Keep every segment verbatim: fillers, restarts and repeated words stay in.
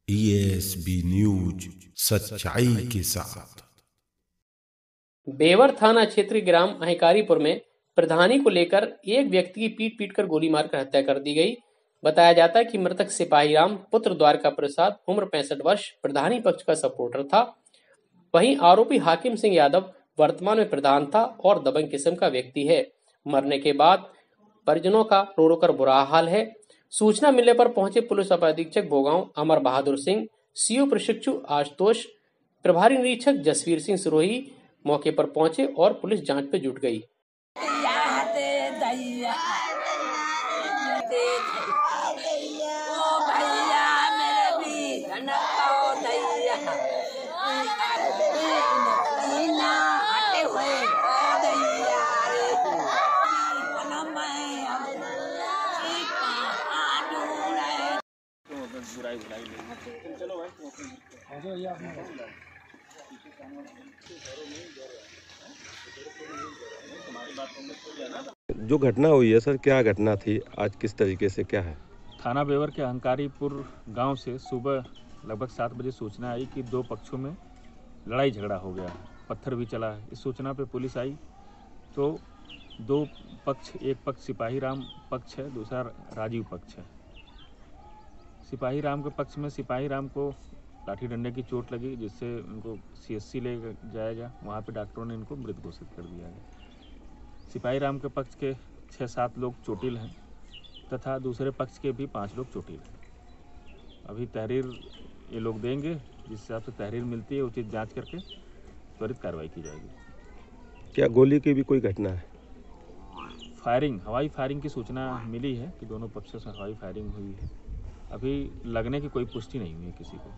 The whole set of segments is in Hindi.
ई एस बी न्यूज, सच्चाई के साथ। बेवर थाना क्षेत्र ग्राम अहिकारीपुर में प्रधानी को लेकर एक व्यक्ति की पीट पीट कर गोली मारकर हत्या कर दी गई। बताया जाता है कि मृतक सिपाही राम पुत्र द्वारका प्रसाद उम्र पैंसठ वर्ष प्रधानी पक्ष का सपोर्टर था। वहीं आरोपी हाकिम सिंह यादव वर्तमान में प्रधान था और दबंग किस्म का व्यक्ति है। मरने के बाद परिजनों का रो रो कर बुरा हाल है। सूचना मिलने पर पहुंचे पुलिस उप अधीक्षक भोगांव अमर बहादुर सिंह, सीओ प्रशिक्षु आशुतोष, प्रभारी निरीक्षक जसवीर सिंह सिरोही मौके पर पहुंचे और पुलिस जांच में जुट गई। जो घटना हुई है सर, क्या घटना थी आज, किस तरीके से क्या है? थाना बेवर के अहिकारीपुर गांव से सुबह लगभग सात बजे सूचना आई कि दो पक्षों में लड़ाई झगड़ा हो गया, पत्थर भी चला है। इस सूचना पे पुलिस आई तो दो पक्ष, एक पक्ष सिपाही राम पक्ष है, दूसरा राजीव पक्ष है। सिपाही राम के पक्ष में सिपाही राम को लाठी डंडे की चोट लगी, जिससे उनको सीएससी ले जाया गया। वहाँ पे डॉक्टरों ने इनको मृत घोषित कर दिया गया। सिपाही राम के पक्ष के छः सात लोग चोटिल हैं तथा दूसरे पक्ष के भी पाँच लोग चोटिल हैं। अभी तहरीर ये लोग देंगे, जिस हिसाब से तहरीर मिलती है उचित जांच करके त्वरित कार्रवाई की जाएगी। क्या गोली की भी कोई घटना है? फायरिंग, हवाई फायरिंग की सूचना मिली है कि दोनों पक्षों से हवाई फायरिंग हुई है। अभी लगने की कोई पुष्टि नहीं हुई है किसी को।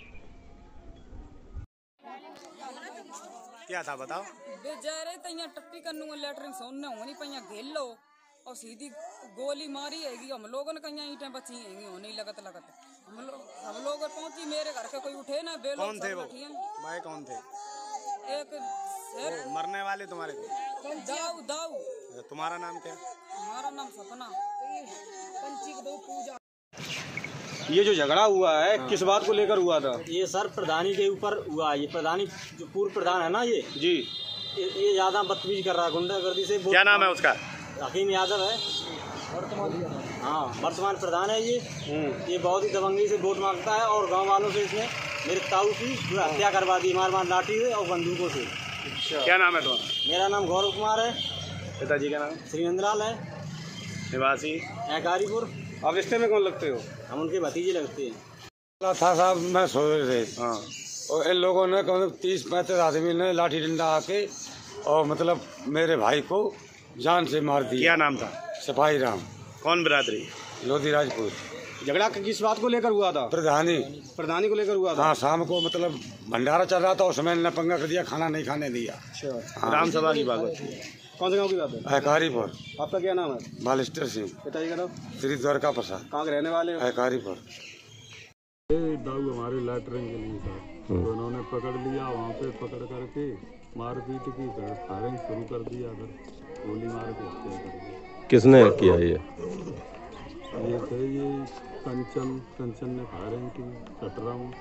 क्या था बताओ? बेचारे तैयार टट्टी करने लेटरिंग सोने होनी पैया घेर लो और सीधी गोली मारी हैगी। हम लोगों ने कहीं ईंटें बची हैंगी, होने लगत लगत हम लोग हम लोग पहुंची। मेरे घर के कोई उठे ना। बेलो कौन थे वो? भाई कौन थे? एक सर मरने वाले तुम्हारे थे? दाऊ दाऊ। तुम्हारा नाम क्या? हमारा नाम सपना। पंची को पूजा। ये जो झगड़ा हुआ है हाँ। किस बात को लेकर हुआ था? ये सर प्रधानी के ऊपर हुआ। ये प्रधानी जो पूर्व प्रधान है ना, ये जी ये, ये ज्यादा बदतमीजी कर रहा है, गुंडागर्दी से। क्या नाम है उसका? हकीम यादव है, हाँ वर्तमान प्रधान है ये। ये बहुत ही दबंगी से वोट मांगता है और गांव वालों से इसने मेरे ताऊ की हत्या करवा दी, मार मार लाठी से और बंदूकों से। अच्छा। क्या नाम है तुम्हारा? मेरा नाम गौरव कुमार है। पिताजी का नाम? श्रीनंद लाल है, निवासी अहिकारीपुर। आप रिश्ते में कौन लगते हो? हम उनके भतीजे लगते हैं। था साहब, मैं सो रहे थे हाँ। और इन लोगों ने करीब तीस पैंतीस आदमी ने लाठी डंडा आके और मतलब मेरे भाई को जान से मार दिया। क्या नाम था? सिपाही राम। कौन बिरादरी? लोधी राजपूत। झगड़ा किस बात को लेकर हुआ था? प्रधानी प्रधानी को लेकर हुआ था। हाँ, शाम को मतलब भंडारा चल रहा था, उस समय ने पंगा कर दिया, खाना नहीं खाने दिया। हाँ। राम सभा की बात होती है। कौन से गाँव की बात है? अहिकारीपुर। आपका क्या नाम है? बालिस्टर सिंह। पिताजी का नाम? श्री द्वारका प्रसाद। कहाँ के रहने वाले? अहिकारीपुर। दाऊ हमारे लैटरिन के लिए था, तो उन्होंने पकड़ लिया। वहाँ पे पकड़ करके मारपीट की, फिर फायरिंग शुरू कर दिया, फिर गोली मार के हत्या कर दी। किसने किया ये? ये थे ये कंचन कंचन ने फायरिंग की, कटरम,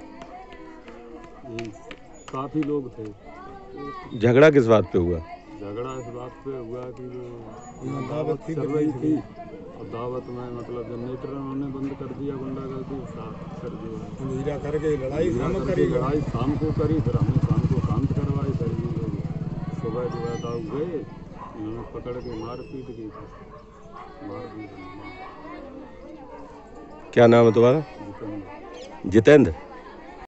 ये काफ़ी लोग थे। झगड़ा किस बात पे हुआ? झगड़ा इस बात पे हुआ कि जो दावत चल रही थी और दावत में मतलब जनरेटर उन्होंने बंद कर दिया, गुंडागर्दी कर दिया करके लड़ाई लड़ाई शाम को करी। फिर हमने शाम को शांत करवाई। फिर सुबह जो है दाऊ गए, उन्होंने पकड़ के मार पीट की, मार पीट। क्या नाम है तुम्हारा? जितेंद्र। जितेंद्र।